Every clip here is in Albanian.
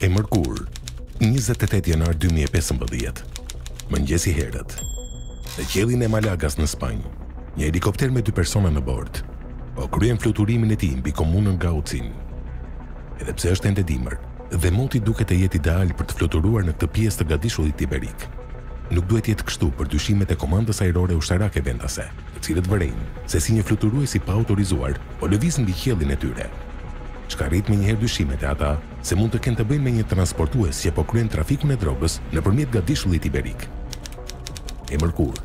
E mërkur, 28 janar 2015, mëngjesi herët. Në qiellin e Malagas në Spanjë, një helikopter me 2 persona në bord, po kryen fluturimin e tij mbi komunën Gaucin. Edhe pse është ende dimër, dhe moti duket të jetë ideal për të fluturuar në këtë pjesë të gadishullit iberik. Nuk duhet jetë kështu për dyshimet e komandës ajrore ushtarake vendase, të cilët vërejnë se si një fluturues i pa autorizuar po lëviz mbi qiellin e tyre. Çka rrit me njëherë dyshimet e ata se mund të kenë të bëjnë me një transportues që po kryen trafikun e drogës nëpërmjet gadishullit iberik. E mërkur,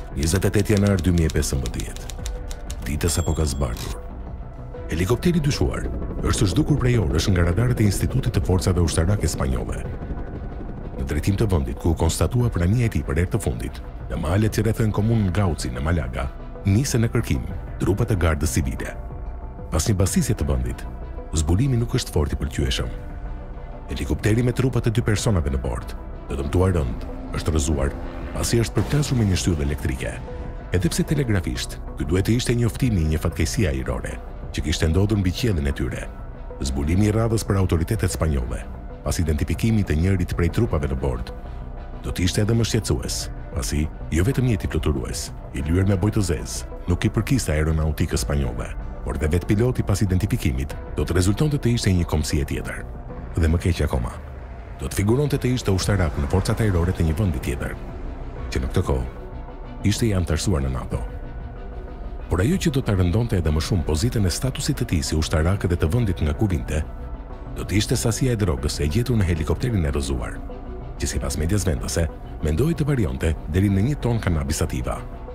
28 janar 2015, ditës apo ka zbardhur. Helikopteri dyshuar është zhdukur prej orësh nga radarët e Institutit të Forcave Ushtarake Spanjolle. Në drejtim të vendit ku konstatua prania e tij për herë të fundit, në malet që rrethojnë komunën Gauci në Malaga, nisën në kërkim trupat e gardës civile. Pas një basisje të vendit, zbulimi nuk është fort i pëlqyeshëm. Helikopteri me trupat e 2 personave në bord, të dëmtuar rënd, është rrëzuar pasi është përplasur me një shtyllë elektrike. Edhe pse telegrafisht, ky duhet të ishte njoftimi i një fatkeqësie ajrore që kishte ndodhur mbi qiellin e tyre. Zbulimi i radhës për autoritetet spanjolle, pas identifikimit të njërit prej trupave në bord, do të ishte edhe më shqetësues, pasi jo vetëm jeti fluturues, i lyer me bojë të zezë, nuk i përkiste aeronautikës spanjolle, por dhe vetë piloti pas identifikimit do të rezultonte të ishte një komsie tjetër. Dhe më keq akoma, do të figuronte të ishte ushtarak në forcat ajrore të një vendi tjetër, që në këtë kohë ishte i antarësuar në NATO. Por ajo që do të rëndonte edhe më shumë pozitën e statusit të tij si ushtarak dhe të vendit nga ku vinte, do të ishte sasia e drogës e gjetur në helikopterin e rrëzuar, që sipas medias vendase mendoi të varionte deri në 1 ton kanabis sativa.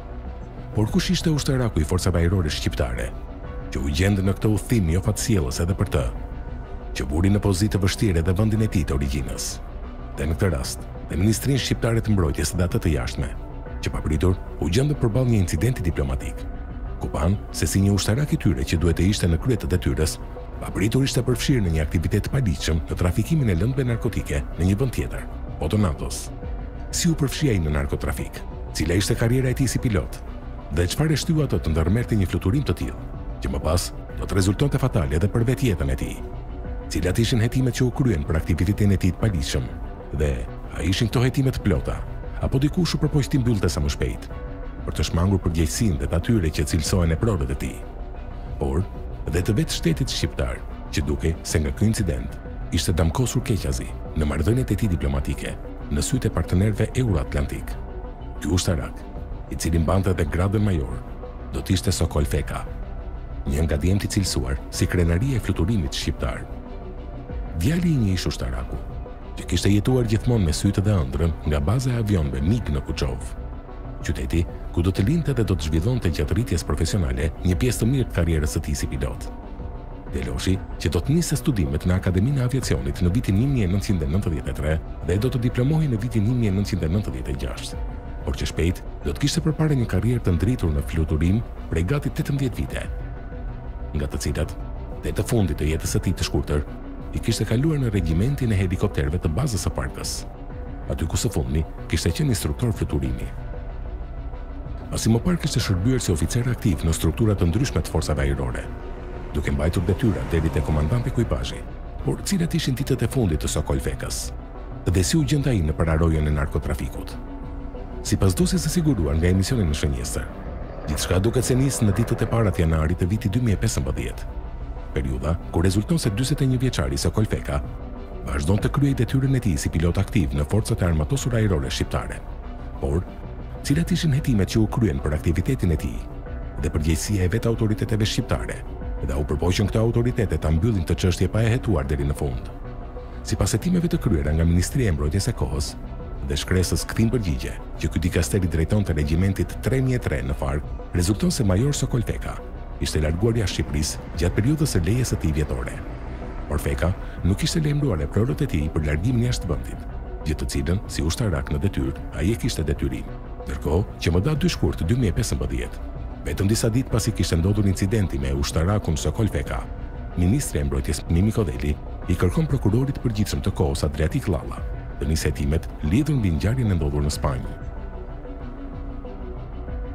Por kush ishte ushtaraku i forcave ajrore shqiptare, që u gjendë në këtë udhtim jo fatësjellës edhe për të, që buri në pozitë të vështirë edhe vendin e tij të origjinës. Dhe në këtë rast, dhe Ministrinë Shqiptare të Mbrojtjes dhe atë të jashtme, që papritur u gjendë përballë një incidenti diplomatik, ku panë se si një ushtarak i tyre që duhet të ishte në krye të detyrës, papritur ishte përfshirë në një aktivitet paligjshëm në trafikimin e lëndëve narkotike në një vend tjetër, po të NATO-s. Si u përfshi ai në narkotrafik? Cila ishte karriera e tij si pilot? Dhe çfarë e shtyu atë të ndërmerrte një fluturim të tillë, që më pas do të rezultonte fatale edhe për vetjetën e tij? Cilat ishin hetimet që u kryen për aktivitetin e tij të paligjshëm? Dhe a ishin këto hetime të plota, apo dikush u përpoq të mbyllte sa më shpejt, për të shmangur përgjegjësinë dhe të atyre që cilësohen e prorët e tij? Por dhe të vetë shtetit shqiptar, që duke se nga ky incident ishte damkosur keqazi në marrëdhëniet e tij diplomatike në sytë e partnerëve euroatlantik. Ky ushtarak, i cili mbante edhe gradën major, do të ishte Sokol Feka, një nga djemtë i cilësuar si krenaria e fluturimit shqiptar. Djali i një ish ushtaraku, që kishte jetuar gjithmonë me sytë dhe ëndrrën nga baza e avionëve MiG në Kuçov, qyteti ku do të lindte dhe do të zhvillonte gjatë rritjes profesionale një pjesë të mirë të karrierës së tij si pilot. Deloshi, që do të nisë studimet në Akademinë e Aviacionit në vitin 1993 dhe do të diplomohej në vitin 1996, por që shpejt do të kishte përpara një karrierë të ndritur në fluturim prej gati 18 vite, nga të cilat, dhe të fundit të jetës së tij të shkurtër, i kishte kaluar në regjimentin e helikopterëve të bazës së parkës, aty ku së fundmi kishte qenë instruktor fluturimi. Pasi më parë kishte shërbyer si oficer aktiv në struktura të ndryshme të forcave ajrore, duke mbajtur detyra deri te komandanti ekuipazhi, por cilat ishin ditët e fundit të Sokol Fekës, dhe si u gjend ai në pararojën e narkotrafikut. Sipas dosjes së siguruar nga emisioni në shënjestër, gjithçka duket se nis në ditët e para të janarit të vitit 2015, periudha kur rezulton se 41 vjeçari Sokol Feka vazhdon të kryej detyrën e tij si pilot aktiv në forcat e armatosura ajrore shqiptare. Por cilat ishin hetimet që u kryen për aktivitetin e tij dhe përgjegjësia e vetë autoriteteve shqiptare, dhe u përpoqën këto autoritete ta mbyllin të çështje pa e hetuar deri në fund. Sipas hetimeve të kryera nga Ministria e Mbrojtjes së Kohës dhe shkresës Kthim Përgjigje, që ky dikasteri drejtonte regjimentit 3003 në Fark, rezulton se Major Sokol Feka ishte larguar jashtë Shqipërisë gjatë periudhës së lejes së tij vjetore. Por Feka nuk ishte lejmëruar e prorët e tij për largimin jashtë vendit, gjë të cilën si ushtarak në detyrë ai e kishte detyrim. Ndërkohë që më datë 2 shkurt 2015, vetëm disa ditë pasi kishte ndodhur incidenti me ushtarakun Sokol Feka, Ministri i Mbrojtjes Mimi Kodeli i kërkon prokurorit përgjithshëm të kohës Adriatik Llalla të nisë hetimet lidhur mbi ngjarjen e ndodhur në Spanjë.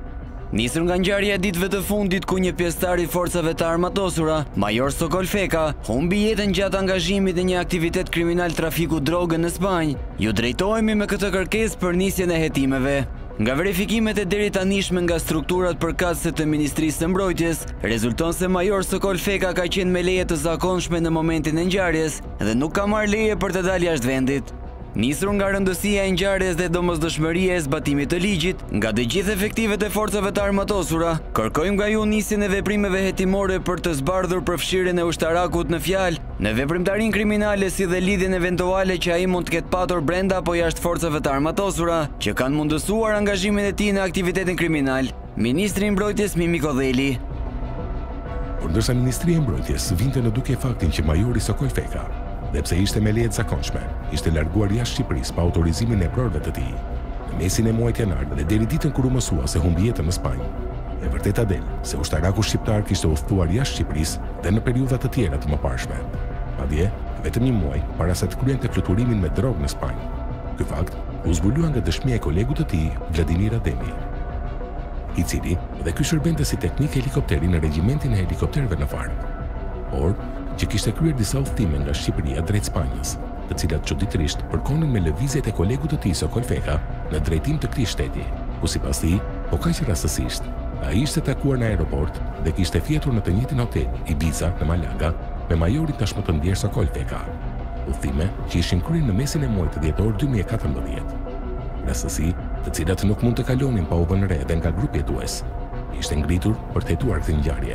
Nisur nga ngjarja e ditëve të fundit ku një pjesëtar i forcave të armatosura, Major Sokol Feka, humbi jetën gjatë angazhimit në një aktivitet kriminal trafiku drogë në Spanjë. Ju drejtohemi me këtë kërkesë për nisjen e hetimeve. Nga verifikimet e deri tanishme nga strukturat përkatëse të Ministrisë së Mbrojtjes, rezulton se Major Sokol Feka ka qenë me leje të zakonshme në momentin e ngjarjes dhe nuk ka marrë leje për të dalë jashtë vendit. Nisur nga rëndësia e ngjarjes dhe domosdoshmëria e zbatimit të ligjit, nga të gjithë efektivet e forcave të armatosura, kërkojmë nga ju nisjen e veprimeve hetimore për të zbardhur përfshirjen e ushtarakut në fjalë, në veprimtarinë kriminale si dhe lidhjen eventuale që ai mund të ketë patur brenda apo jashtë forcave të armatosura, që kanë mundësuar angazhimin e tij në aktivitetin kriminal. Ministri i Mbrojtjes Mimi Kodheli. Por ndërsa Ministria e Mbrojtjes vinte në duke faktin që Majori Sokol Feka, dhe pse ishte me leje të zakonshme, ishte larguar jashtë Shqipërisë pa autorizimin e prorëve të tij, në mesin e muajit janar dhe deri ditën kur u mësua se humbi jetën në Spanjë. E vërteta del se ushtaraku shqiptar kishte udhëtuar jashtë Shqipërisë dhe në periudha të tjera të mëparshme. Madje, vetëm një muaj para se të kryente fluturimin me drogë në Spanjë. Ky fakt u zbulua nga dëshmia e kolegut të tij, Vladimir Ademi, i cili dhe ky shërbente si teknik helikopteri në regjimentin e helikopterëve në Fark, por që kishte kryer disa udhëtime nga Shqipëria drejt Spanjës, të cilat çuditërisht përkonin me lëvizjet e kolegut të tij Sokol Feka në drejtim të këtij shteti, ku sipas tij, po kaq rastësisht, ai ishte takuar në aeroport dhe kishte fjetur në të njëjtin hotel Ibiza në Malaga me majorin tashmë të ndjer Sokol Feka. Udhëtime që ishin kryer në mesin e muajit dhjetor 2014. Rastësi të cilat nuk mund të kalonin pa u vënë re edhe nga grupi hetues. Ishte ngritur për të hetuar këtë ngjarje.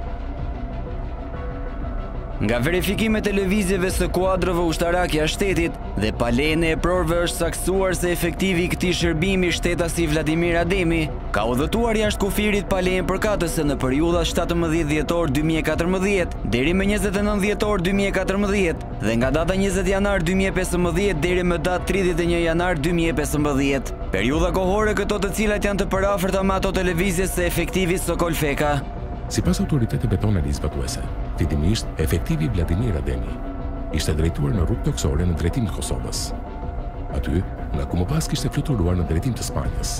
Nga verifikimet e lëvizjeve së kuadrove ushtarake jashtë shtetit dhe pa lejen e prorëve është saktuar se efektivi i këtij shërbimi shtetasi Vladimir Ademi ka udhëtuar jashtë kufirit pa lejen përkatëse në periudhat 17 dhjetor 2014 deri më 29 dhjetor 2014 dhe nga data 20 janar 2015 deri më datë 31 janar 2015. Periudha kohore këto të cilat janë të përafërta me ato të lëvizjes së efektivit Sokol Feka. Sipas autoriteteve tona zbatuese, fillimisht efektivi Vladimir Ademi ishte drejtuar në rrugë toksore në drejtim të Kosovës. Aty, nga ku më pas kishte fluturuar në drejtim të Spanjës.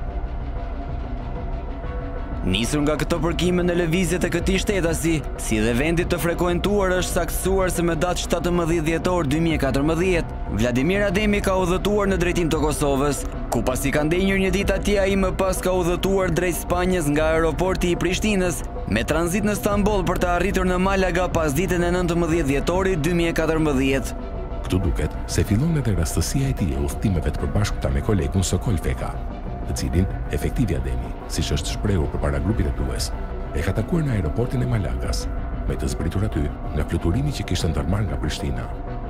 Nisur nga këto përkime në lëvizjet e këtij shtetasi, si dhe vendit të frekuentuar është saktuar se me datë 17 dhjetor 2014, Vladimir Ademi ka udhëtuar në drejtim të Kosovës, ku pasi ka ndenjur një ditë atje ai më pas ka udhëtuar drejt Spanjës nga aeroporti i Prishtinës, me tranzit në Stamboll për të arritur në Malaga pas ditën e 19 dhjetorit 2014. Këtu duket se fillon edhe rastësia e tij e udhëtimeve të përbashkëta me kolegun Sokol Feka, të cilin efektivi Ademi, siç është shprehur përpara grupit hetues, e ka takuar në aeroportin e Malagas, me të zbritur aty nga fluturimi që kishte ndërmarrë nga Prishtina.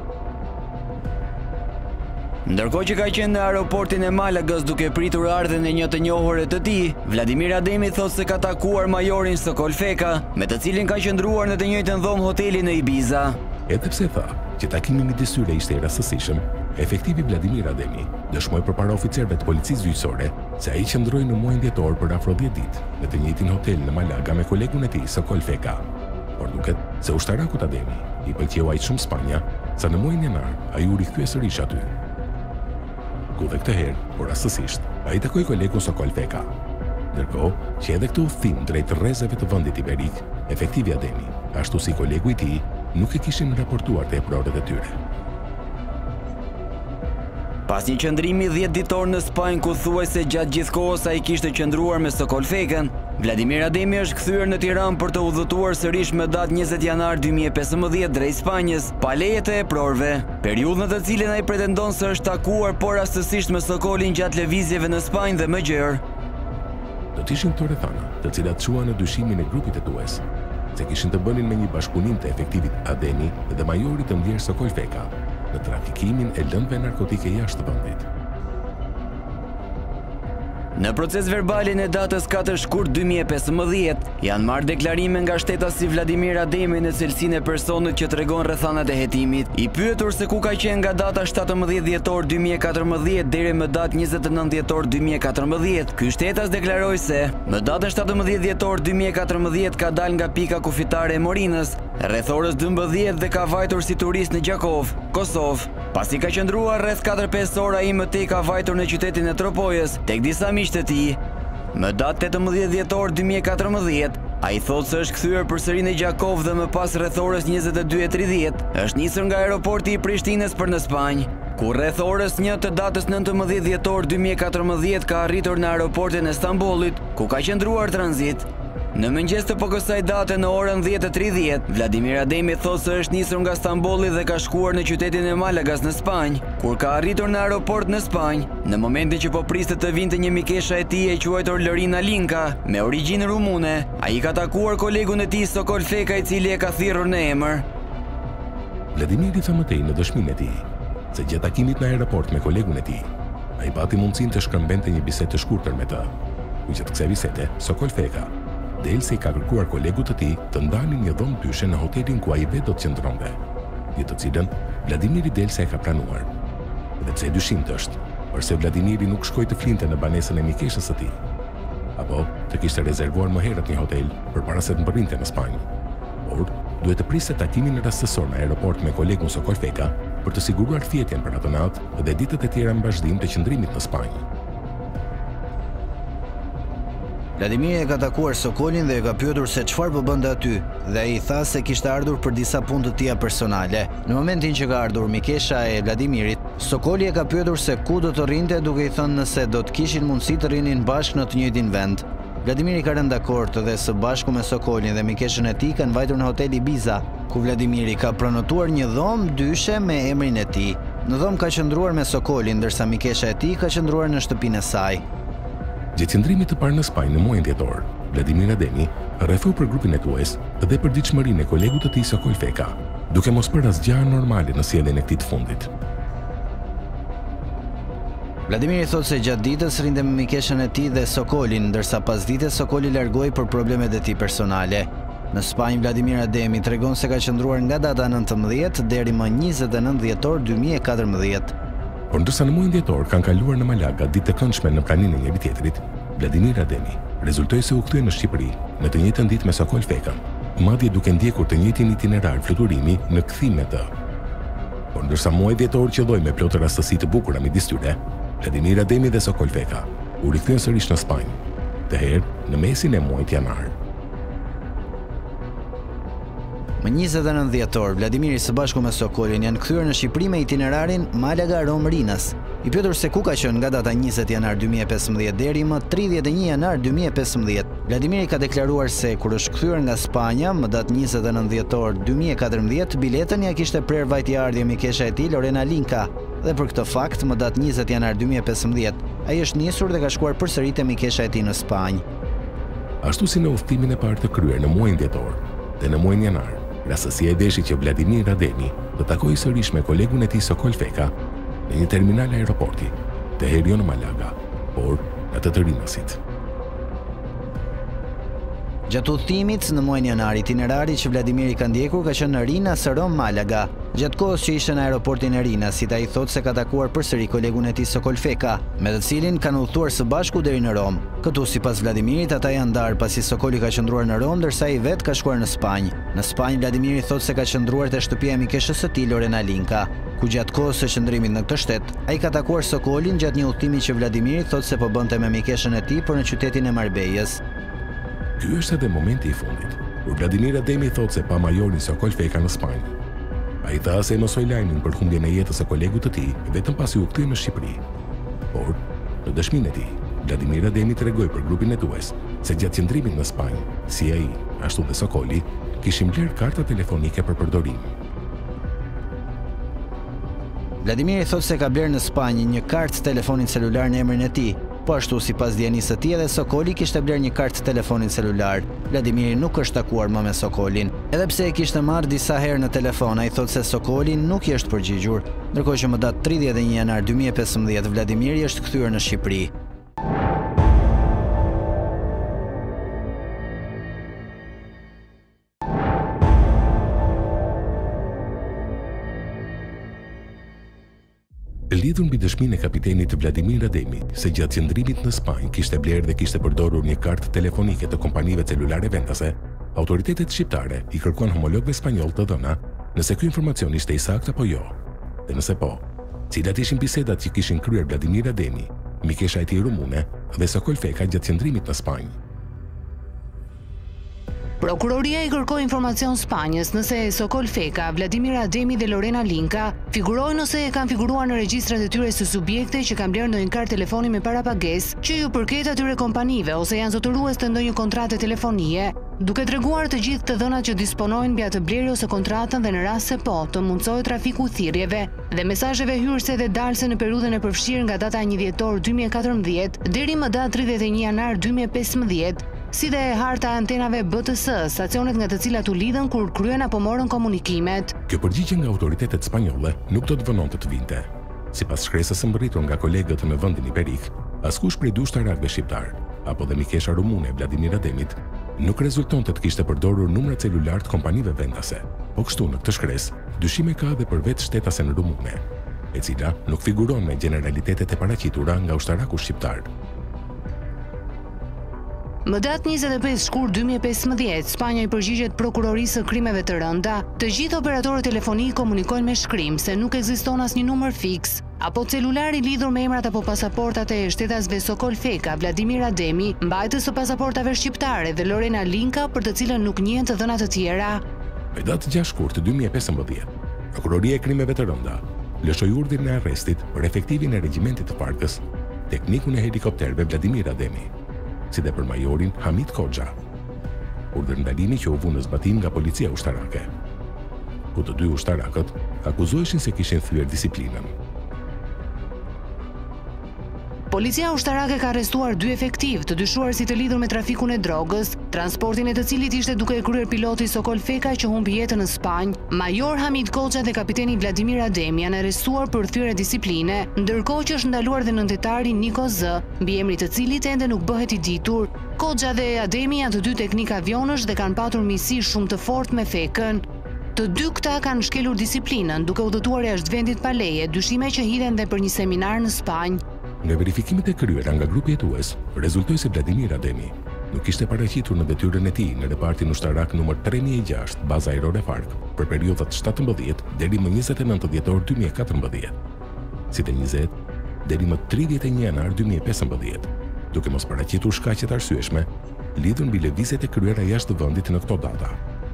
Ndërkohë që ka qenë në aeroportin e Malagës duke pritur ardhen e një të njohurit të tij, Vladimir Ademi thotë se ka takuar majorin Sokol Feka, me të cilin ka qëndruar në të njëjtën dhomë hoteli në Ibiza. Edhe pse tha që takimi midis tyre ishte i rastësishëm, efektivi Vladimir Ademi dëshmoi përpara oficerëve të policisë gjyqësore se ai qëndroi në muajin dhjetor për afro 10 ditë në të njëjtin hotel në Malaga me kolegun e tij Sokol Feka. Por duket se ushtarakut Ademi i pëlqeu aq shumë Spanja, sa në muajin janar ai u rikthye sërish aty. Ku dhe këtë herë, por rastësisht, ai takoi kolegun Sokol Feka. Ndërkohë që edhe këtë udhëtim drejt rrezeve të vendit iberik, efektivi Ademi, ashtu si kolegu i tij, nuk e kishin raportuar te prorët e tyre. Pas një qëndrimi 10 ditor në Spanjë ku thuajse gjatë gjithë kohës ai kishte qëndruar me Sokol Fekën, Vladimir Ademi është kthyer në Tiranë për të udhëtuar sërish me datë 20 janar 2015 drejt Spanjës, pa leje të prorëve. Periudhën të cilën ai pretendon se është takuar por rastësisht me Sokolin gjatë lëvizjeve në Spanjë dhe më gjerë. Do të ishin këto rrethana, të cilat çuan në dyshimin e grupit hetues, se kishin të bënin me një bashkëpunim të efektivit Ademi dhe majorit të ndjer Sokol Feka në trafikimin e lëndëve narkotike jashtë vendit. Në proces verbalin e datës 4 shkurt 2015, janë marrë deklarime nga shtetasi Vladimir Ademi në cilësinë e personit që tregon rrethanat e hetimit. I pyetur se ku ka qenë nga data 17 dhjetor 2014 deri më datë 29 dhjetor 2014, ky shtetas deklaroi se më datën 17 dhjetor 2014 ka dalë nga pika kufitare e Morinës, rreth orës 12 dhe ka vajtur si turist në Gjakov, Kosovë. Pasi ka qëndruar rreth 4-5 orë ai më tej ka vajtur në qytetin e Tropojës tek disa miq të tij. Më datë 18 dhjetor 2014, ai thotë se është kthyer përsëri në Gjakov dhe më pas rreth orës 22:30 është nisur nga aeroporti i Prishtinës për në Spanjë, ku rreth orës 1 të datës 19 dhjetor 2014 ka arritur në aeroportin e Stambollit, ku ka qëndruar tranzit. Në mëngjes të kësaj date në orën 10:30, Vladimir Ademi thotë se është nisur nga Stambolli dhe ka shkuar në qytetin e Malagas në Spanjë, kur ka arritur në aeroport në Spanjë, në momentin që po priste të vinte një mikesha e tij e quajtur Lorina Linka, me origjinë rumune. Ai ka takuar kolegun e tij Sokol Feka, i cili e ka thirrur në emër. Vladimiri tha mëtej në dëshminë e tij se gjatë takimit në aeroport me kolegun e tij, ai pati mundësinë të shkëmbente një bisedë të shkurtër me të. Ku gjatë kësaj bisede, Sokol Feka Delse i ka kërkuar kolegut të tij të ndanin një dhomë dyshe në hotelin ku ai vetë do të qëndronte, një të cilën Vladimiri Delse e ka pranuar. Dhe pse dyshimt është, përse Vladimiri nuk shkoi të flinte në banesën e mikeshës së tij, apo të kishte rezervuar më herët një hotel përpara se të mbërrinte në Spanjë. Por duhet të priste takimin rastësor në aeroport me kolegun Sokol Feka për të siguruar thjetjen për atë natë dhe ditët e tjera në vazhdim të qëndrimit në Spanjë. Vladimiri e ka takuar Sokolin dhe e ka pyetur se çfarë po bënte aty, dhe ai tha se kishte ardhur për disa punë të tija personale. Në momentin që ka ardhur mikesha e Vladimirit, Sokoli e ka pyetur se ku do të rrinte, duke i thënë nëse do të kishin mundësi të rrinin bashkë në të njëjtin vend. Vladimiri ka rënë dakord dhe së bashku me Sokolin dhe mikeshën e tij kanë vajtur në hotel Ibiza, ku Vladimiri ka pranotuar një dhomë dyshe me emrin e tij. Në dhomë ka qëndruar me Sokolin, ndërsa mikesha e tij ka qëndruar në shtëpinë e saj. Gjatë qëndrimit të parë në Spanjë në muajin dhjetor, Vladimir Ademi rrethoi për grupin e tues dhe për ditëshmërinë e kolegut të tij Sokol Feka, duke mos bërë asgjë anormale në sjelljen e këtij të fundit. Vladimiri thotë se gjatë ditës rrinte me mikeshën e tij dhe Sokolin, ndërsa pas ditës Sokoli largoi për problemet e tij personale. Në Spanjë, Vladimir Ademi tregon se ka qëndruar nga data 19 deri më 29 dhjetor 2014. Por ndërsa në muajin dhjetor kanë kaluar në Malaga ditë të këndshme në praninë e njëri tjetrit, Vladimir Ademi rezultoi se u kthye në Shqipëri në të njëjtën ditë me Sokol Fekën, madje duke ndjekur të njëjtin itinerar fluturimi në kthim me të. Por ndërsa muaji dhjetor qelloi me plotë rastësi të bukura midis tyre, Vladimir Ademi dhe Sokol Feka u rikthyen sërish në Spanjë, të herë në mesin e muajit janar. Më 29 dhjetor, Vladimiri së bashku me Sokolin janë kthyer në Shqipëri me itinerarin Malaga-Rom-Rinas. I pyetur se ku ka qenë nga data 20 janar 2015 deri më 31 janar 2015, Vladimiri ka deklaruar se kur është kthyer nga Spanja më datë 29 dhjetor 2014, biletën ja kishte prerë vajtëardhje mikesha e tij Lorena Linka, dhe për këtë fakt më datë 20 janar 2015, ai është nisur dhe ka shkuar përsëri te mikesha e tij në Spanjë. Ashtu si në udhëtimin e parë të kryer në muajin dhjetor dhe në muajin janar, rastësia e deshi që Vladimir Ademi të takojë sërish me kolegun e tij Sokol Feka në një terminal aeroporti, të herë jo në Malaga, por në të Rinasit. Gjatë udhëtimit në muajin janar, itinerari që Vladimiri ka ndjekur ka qenë në Rinas, Rom, Malaga. Gjatë kohës që ishte në aeroportin e Rinasit, ai thotë se ka takuar përsëri kolegun e tij Sokol Feka, me të cilin kanë udhëtuar së bashku deri në Rom. Këtu sipas Vladimirit, ata janë ndarë pasi Sokoli ka qëndruar në Rom, ndërsa ai vetë ka shkuar në Spanjë. Në Spanjë, Vladimiri thotë se ka qëndruar te shtëpia e mikeshës së tij Lorena Linka, ku gjatë kohës së qëndrimit në këtë shtet, ai ka takuar Sokolin gjatë një udhëtimi që Vladimiri thotë se po bënte me mikeshën e tij për në qytetin e Marbejës. Ky është edhe momenti i fundit, kur Vladimir Ademi thotë se pa majorin Sokol Feka në Spanjë. Ai tha se mosoi lajmin për humbjen e jetës së kolegut të tij vetëm pasi u kthye në Shqipëri. Por në dëshminë e tij, Vladimir Ademi tregoi për grupin e tues se gjatë qëndrimit në Spanjë, si ai, ashtu dhe Sokoli, kishin blerë karta telefonike për përdorim. Vladimiri thotë se ka blerë në Spanjë një kartë telefonit celular në emrin e tij. Po ashtu sipas dijenisë së tij edhe Sokoli kishte blerë një kartë telefonit celular. Vladimiri nuk është takuar më me Sokolin. Edhe pse e kishte marrë disa herë në telefon, ai thotë se Sokoli nuk i është përgjigjur, ndërkohë që më datë 31 janar 2015 Vladimiri është kthyer në Shqipëri. Lidhur mbi dëshminë e kapitenit Vladimir Ademi se gjatë qëndrimit në Spanjë kishte blerë dhe kishte përdorur një kartë telefonike të kompanive celulare vendase, autoritetet shqiptare i kërkuan homologëve spanjoll të dhëna nëse ky informacion ishte i saktë apo jo. Dhe nëse po, cilat ishin bisedat që kishin kryer Vladimir Ademi Mikesha e tij rumune dhe Sokol Feka gjatë qëndrimit në Spanjë. Prokuroria i kërkoi informacion Spanjës nëse Sokol Feka, Vladimir Ademi dhe Lorena Linka figurojnë ose kanë figuruar në regjistrat e tyre si subjekte që kanë blerë ndonjë kart telefoni me parapagesë që ju përket atyre kompanive ose janë zotërues të ndonjë kontrate telefonie, duke treguar të gjithë të dhënat që disponojnë mbi atë blerje ose kontratën dhe në rast se po, të mundsohet trafiku i thirrjeve dhe mesazheve hyrëse dhe dalse në periudhën e përfshirë nga data 1 dhjetor 2014 deri më datë 31 janar 2015. Si dhe e harta e antenave BTS, stacionet nga të cilat u lidhen kur kryen apo morën komunikimet. Kjo përgjigje nga autoritetet spanjolle nuk do të vënonte të vinte. Sipas shkresës së mbërritur nga kolegët në vendin iberik, askush prej dy ushtarakëve shqiptar, apo dhe Mikesha rumune e Vladimir Ademit, nuk rezultonte të kishte përdorur numra celular të kompanive vendase. Po kështu në këtë shkresë, dyshime ka edhe për vetë shtetase në rumune, e cila nuk figuron me generalitetet e paraqitura nga ushtaraku shqiptar. Më datë 25 shkurt 2015, Spanja i përgjigjet prokurorisë së krimeve të rënda, të gjithë operatorët telefonik komunikojnë me shkrim se nuk ekziston asnjë numër fiks apo celular i lidhur me emrat apo pasaportat e shtetasve Sokol Feka, Vladimir Ademi, mbajtës së pasaportave shqiptare dhe Lorena Linka, për të cilën nuk njihen të dhënat të tjera. Me datë 6 shkurt 2015, Prokuroria e krimeve të rënda lëshoi urdhrin e arrestit për efektivin e regjimentit të Farkës, teknikun e helikopterëve Vladimir Ademi, si dhe për majorin Hamid Koxha. Urdhër ndalimi që u vu në zbatim nga policia ushtarake, ku të dy ushtarakët akuzoheshin se kishin thyer disiplinën. Policia ushtarake ka arrestuar 2 efektiv të dyshuar si të lidhur me trafikun e drogës, transportin e të cilit ishte duke e kryer piloti Sokol Feka që humbi jetën në Spanjë. Major Hamid Koxha dhe kapiteni Vladimir Ademi janë arrestuar për thyrje disipline, ndërkohë që është ndaluar dhe nëntetari Niko Z, mbi emrin të cilit ende nuk bëhet i ditur. Koxha dhe Ademi janë të dy teknik avionësh dhe kanë patur miqësi shumë të fortë me Fekën. Të dy këta kanë shkelur disiplinën duke udhëtuar jashtë vendit pa leje, dyshime që hidhen dhe për një seminar në Spanjë. Nga verifikimet e kryera nga grupi jetues, rezultoi se Vladimir Ademi nuk ishte paraqitur në detyrën e tij në repartin ushtarak numër 3006, baza aerore Fark, për periudhat 17 deri më 29 dhjetor 2014, si dhe 20 deri më 31 janar 2015, duke mos paraqitur shkaqe të arsyeshme lidhur mbi lëvizjet e kryera jashtë vendit në këto data.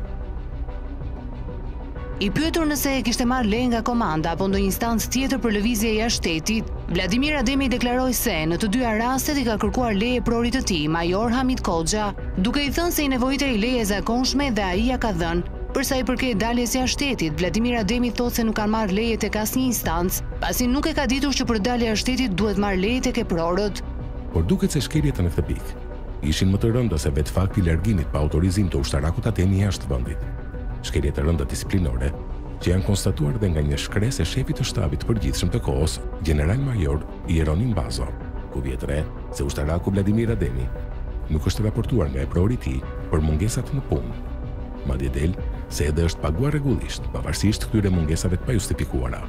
I pyetur nëse e kishte marrë leje nga komanda apo ndonjë instancë tjetër për lëvizje jashtë shtetit, Vladimir Ademi deklaroi se në të dyja rastet i ka kërkuar leje prorit të tij, Major Hamid Koxha, duke i thënë se i nevojitej leje zakonshme dhe ai ja ka dhënë. Përsa i përket daljes jashtë shtetit, Vladimir Ademi thotë se nuk kanë marrë leje tek asnjë instancë, pasi nuk e ka ditur që për dalje jashtë shtetit duhet marrë leje tek prorit. Por duket se shkeljet në këtë pikë ishin më të rënda se vetë fakti i largimit pa autorizim të ushtarakut Ademi jashtë vendit. Shkelje të rënda disiplinore që janë konstatuar dhe nga një shkresë e shefit të shtabit përgjithshëm të kohës, General Major Jeronim Bazo, ku vjet re se ushtaraku Vladimir Ademi nuk është raportuar nga eprori i tij për mungesat në punë. Madje del se edhe është paguar rregullisht, pavarësisht këtyre mungesave të pajustifikuara.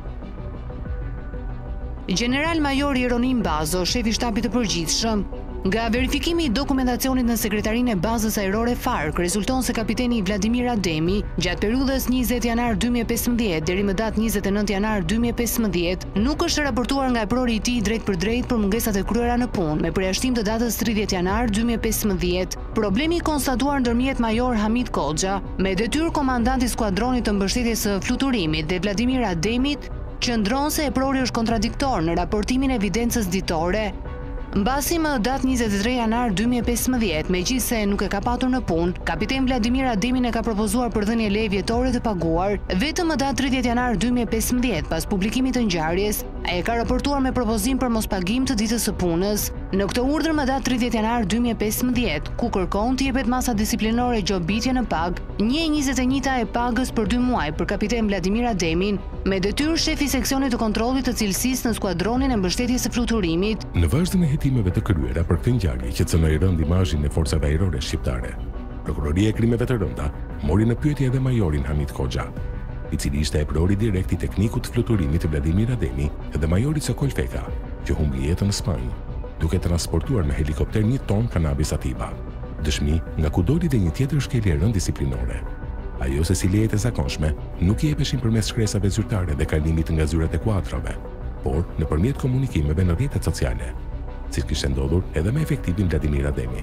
General Major Jeronim Bazo, shefi i shtabit të përgjithshëm, nga verifikimi i dokumentacionit në sekretarinë e bazës ajrore Fark, rezulton se kapiteni Vladimir Ademi, gjatë periudhës 20 janar 2015 deri më datë 29 janar 2015, nuk është raportuar nga eprori i tij drejt për drejt për mungesat e kryera në punë, me përjashtim të datës 30 janar 2015. Problemi i konstatuar ndërmjet Major Hamid Koxha, me detyrë komandanti skuadronit të mbështetjes së fluturimit dhe Vladimir Ademit, qëndron se eprori është kontradiktor në raportimin e evidencës ditore. Mbasi më datë 23 janar 2015, megjithse nuk e ka patur në punë, kapiten Vladimir Ademi e ka propozuar për dhënie leje vjetore të paguar, vetëm më datë 30 janar 2015, pas publikimit të ngjarjes, ai e ka raportuar me propozim për mospagim të ditës së punës. Në këtë urdhër më datë 30 janar 2015, ku kërkon të jepet masa disiplinore gjobitje në pagë, 1/21 e pagës për 2 muaj për kapiten Vladimir Ademin, me detyrë shefi seksionit të kontrollit të cilësisë në skuadronin e mbështetjes së fluturimit. Në vazhdim e hetimeve të kryera për këtë ngjarje që cënoi rënd imazhin e forcave ajrore shqiptare, Prokuroria e krimeve të rënda mori në pyetje edhe majorin Hamid Koxha, i cili ishte eprori direkt i teknikut të fluturimit Vladimir Ademi dhe majorit Sokol Feka, që humbi jetën në Spanjë, duke transportuar me helikopter 1 ton kanabis sativa. Dëshmi nga ku doli dhe një tjetër shkelje rënd disiplinore. Ajo se si lejet e zakonshme nuk i jepeshin përmes shkresave zyrtare dhe kalimit nga zyrat e kuadrave, por nëpërmjet komunikimeve në rrjetet sociale, siç kishte ndodhur edhe me efektivin Vladimir Ademi.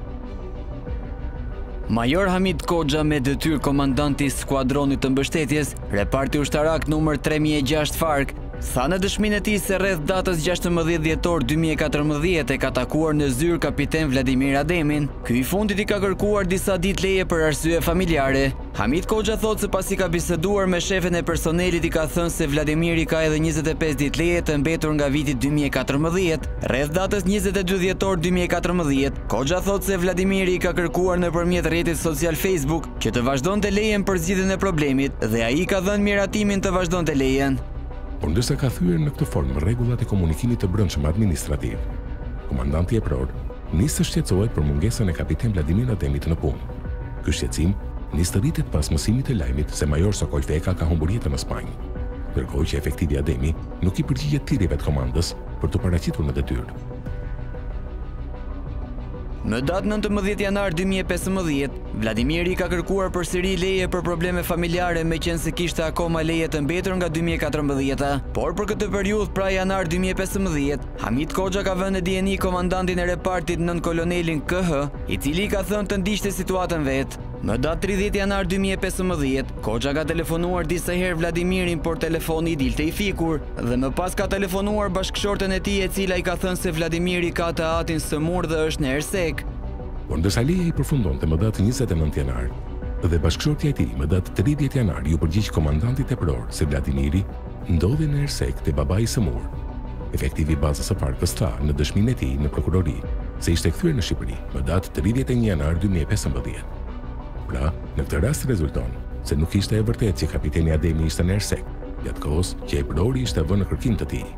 Major Hamid Koxha me detyrë komandanti i skuadronit të mbështetjes, reparti ushtarak numër 3006 FARC, tha në dëshminë e tij se rreth datës 16 dhjetor 2014 e ka takuar në zyrë kapiten Vladimir Ademin. Ky i fundit i ka kërkuar disa ditë leje për arsye familjare. Hamid Koxha thotë se pasi ka biseduar me shefin e personelit i ka thënë se Vladimiri ka edhe 25 ditë leje të mbetur nga viti 2014. Rreth datës 22 dhjetor 2014, Koxha thotë se Vladimiri i ka kërkuar nëpërmjet rrjetit social Facebook që të vazhdonte lejen për zgjidhjen e problemit dhe ai ka dhënë miratimin të vazhdonte lejen. Por ndërsa ka thyer në këtë formë rregullat e komunikimit të brendshëm administrativ, komandanti epror nis të shqetësohet për mungesën e kapiten Vladimir Ademit në punë. Ky shqetësim nis të rritet pas mësimit të lajmit se major Sokol Feka ka humbur jetën në Spanjë, ndërkohë që efektivi Ademi nuk i përgjigjet thirrjeve të komandës për të paraqitur në detyrë. Në datë 19 janar 2015, Vladimiri ka kërkuar përsëri leje për probleme familjare meqense kishte akoma leje të mbetur nga 2014, por për këtë periudhë pra janar 2015, Hamid Koxha ka vënë në dieni komandantin e repartit nën kolonelin KH, i cili ka thënë të ndiqte situatën vetë. Në datë 30 janar 2015, Koxha ka telefonuar disa herë Vladimirin, por telefoni i dilte i fikur, dhe më pas ka telefonuar bashkëshorten e tij e cila i ka thënë se Vladimiri ka të atin sëmur dhe është në ersek. Por ndërsa leja i përfundonte më datë 29 janar, dhe bashkëshortja e tij më datë 30 janar ju përgjigj komandantit epror se Vladimiri ndodhi në ersek te babai i sëmur. Efektivi bazës së FARC-s tha në dëshminë e tij në prokurori se ishte kthyer në Shqipëri më datë 31 janar 2015. Pra, në këtë rast rezulton se nuk ishte e vërtetë që kapiteni Ademi ishte në ersek, gjatë kohës që eprori ishte vënë në kërkim të tij.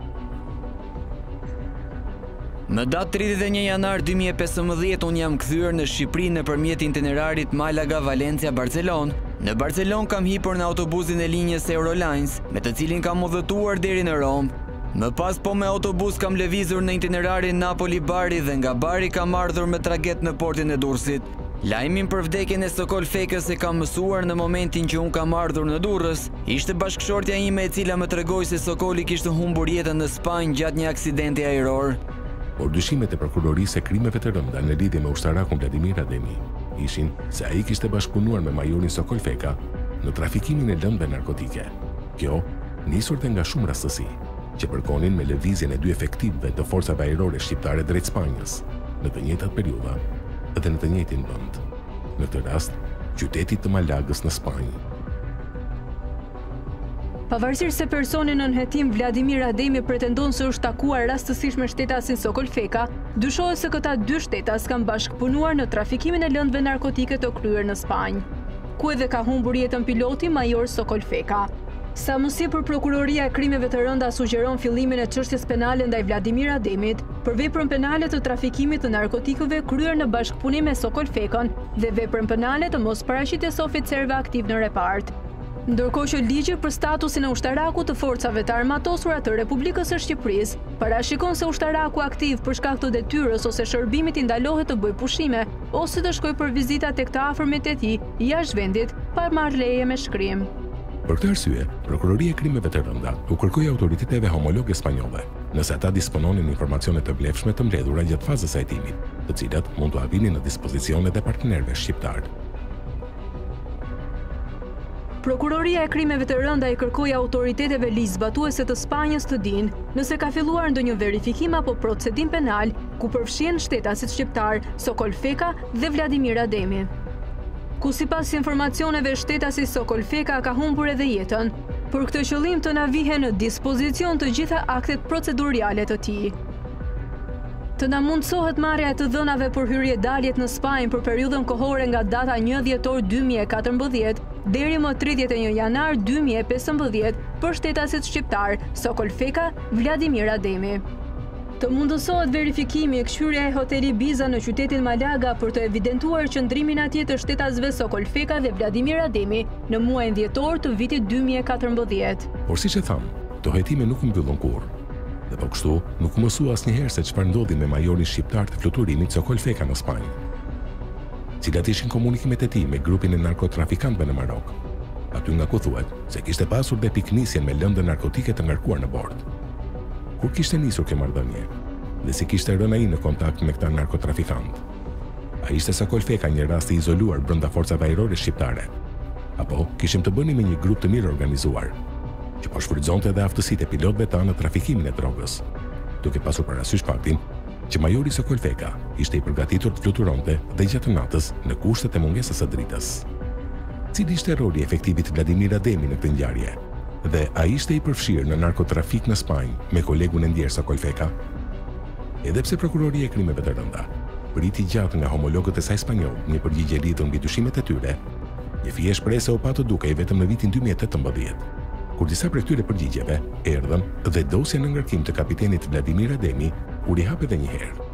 Në datë 31 janar 2015 unë jam kthyer në Shqipëri nëpërmjet itinerarit Malaga-Valencia-Barcelon. Në Barcelon kam hipur në autobusin e linjës Eurolines, me të cilin kam udhëtuar deri në Rom. Më pas po me autobus kam lëvizur në itinerarin Napoli-Bari dhe nga Bari kam ardhur me traget në portin e Durrësit. Lajmin për vdekjen e Sokol Fekës e kam mësuar në momentin që unë kam ardhur në Durrës. Ishte bashkëshortja ime e cila më tregoi se Sokoli kishte humbur jetën në Spanjë gjatë një aksidenti ajror. Por dyshimet e prokurorisë e krimeve të rënda në lidhje me ushtarakun Vladimir Ademi ishin se ai kishte bashkëpunuar me majorin Sokol Feka në trafikimin e lëndëve narkotike. Kjo nisur nga shumë rastësi që përkonin me lëvizjen e dy efektivëve të forcave ajrore shqiptare drejt Spanjës në të njëjtat periudha dhe në të njëjtin vend, në këtë rast, qytetit të Malagës në Spanjë. Pavarësisht se personi nën hetim Vladimir Ademi pretendon se është takuar rastësisht me shtetasin Sokol Feka, dyshohet se këta dy shtetas kanë bashkëpunuar në trafikimin e lëndëve narkotike të kryer në Spanjë, ku edhe ka humbur jetën piloti major Sokol Feka. Sa më sipër prokuroria e krimeve të rënda sugjeron fillimin e çështjes penale ndaj Vladimir Ademit për veprën penale të trafikimit të narkotikëve kryer në bashkëpunim me Sokol Fekën dhe veprën penale të mosparaqitjes së oficerëve aktiv në repart. Ndërkohë që ligji për statusin e ushtarakut të forcave të armatosura të Republikës së Shqipërisë parashikon se ushtaraku aktiv për shkak të detyrës ose shërbimit i ndalohet të bëjë pushime ose të shkojë për vizita tek të afërmit e tij jashtë vendit pa marrë leje me shkrim. Për këtë arsye, Prokuroria e Krimeve të Rënda u kërkoi autoriteteve homologe spanjolle, nëse ata dispononin informacione të vlefshme të mbledhura gjatë fazës së hetimit, të cilat mund t'u apinin në dispozicion edhe partnerëve shqiptar. Prokuroria e Krimeve të Rënda i kërkoi autoriteteve ligjzbatuese të Spanjës të dinë nëse ka filluar ndonjë verifikim apo procedim penal ku përfshihen shtetasit shqiptar Sokol Feka dhe Vladimir Ademi. Ku sipas informacioneve shtetasi Sokol Feka ka humbur edhe jetën. Për këtë qëllim të na vihen në dispozicion të gjitha aktet proceduriale të tij. Të na mundsohet marrja e të dhënave për hyrje daljet në Spanjë për periudhën kohore nga data 1 dhjetor 2014 deri më 31 janar 2015 për shtetasit shqiptar Sokol Feka, Vladimir Ademi. Të mundësohet verifikimi e këshhyrja e hoteli Biza në qytetin Malaga për të evidentuar qëndrimin atje të shtetasve Sokol Feka dhe Vladimir Ademi në muajin dhjetor të vitit 2014. Por siç e tham, këto hetime nuk mbyllën kurrë. Dhe po kështu nuk mësua asnjëherë se çfarë ndodhi me majorin shqiptar të fluturimit Sokol Feka në Spanjë. Cilat ishin komunikimet e tij me grupin e narkotrafikantëve në Marok. Aty nga ku thuhet se kishte pasur dhe piknisjen me lëndë narkotike të ngarkuar në bord. kur kishte nisur kjo marrëdhënie dhe si kishte rënë ai në kontakt me këta narkotrafikant. Ai ishte Sokolfeka një rast i izoluar brenda forcave ajrore shqiptare, apo kishim të bëni me një grup të mirë organizuar, që po shfrytëzonte edhe aftësitë e pilotëve tanë në trafikimin e drogës, duke pasur parasysh faktin që majori Sokolfeka ishte i përgatitur të fluturonte dhe gjatë natës në kushtet e mungesës së dritës. Cili ishte roli efektivit Vladimir Ademi në këtë ngjarje? Dhe a ishte i përfshirë në narkotrafik në Spanjë me kolegun e ndjerë Sokolfeka? Edhe pse prokurori e krimeve të rënda priti gjatë nga homologët e saj spanjoll një përgjigje lidhur mbi dyshimet e tyre, një fije shprese u pa të dukej vetëm në vitin 2018, kur disa prej këtyre përgjigjeve erdhën dhe dosja në ngarkim të kapitenit Vladimir Ademi u rihapi edhe një herë.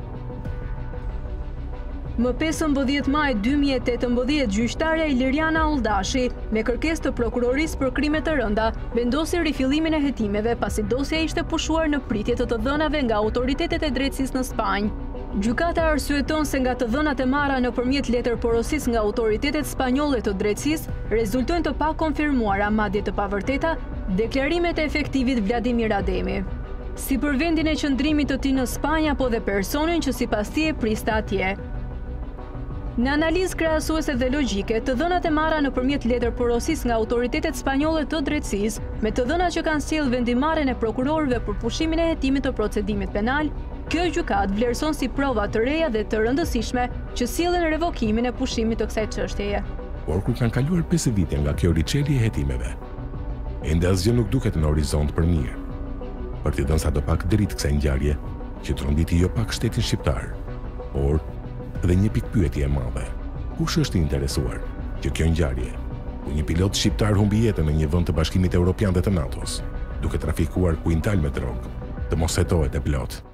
Më 15 maj 2018, gjyqtarja Iliriana Oldashi, me kërkesë të prokurorisë për krime të rënda, vendosi rifillimin e hetimeve pasi dosja ishte pushuar në pritje të dhënave nga autoritetet e drejtësisë në Spanjë. Gjykata arsyeton se nga të dhënat e marra nëpërmjet letër porosisë nga autoritetet spanjolle të drejtësisë, rezultojnë të pakonfirmuara, madje të pavërteta, deklarimet e efektivit Vladimir Ademi. Si për vendin e qëndrimit të tij në Spanjë apo dhe personin që sipas tij e priste atje. Në analizë krahasuese dhe logjike, të dhënat e marra nëpërmjet letër porosisë nga autoritetet spanjolle të drejtësisë, me të dhënat që kanë sjellë vendimarrjen e prokurorëve për pushimin e hetimit të procedimit penal, kjo gjykat vlerëson si prova të reja dhe të rëndësishme që sjellën revokimin e pushimit të kësaj çështjeje. Por kur kanë kaluar 5 vite nga kjo riçeli e hetimeve, ende asgjë nuk duket në horizont për mirë. Për t'i dhënë sadopak dritë kësaj ngjarje, që tronditi jo pak shtetin shqiptar, por dhe një pikë pyetje e madhe. Kush është i interesuar që kjo ngjarje, ku një pilot shqiptar humbi jetën në një vend të Bashkimit Evropian dhe të NATO-s, duke trafikuar kuintal me drogë, të mos hetohet e plot?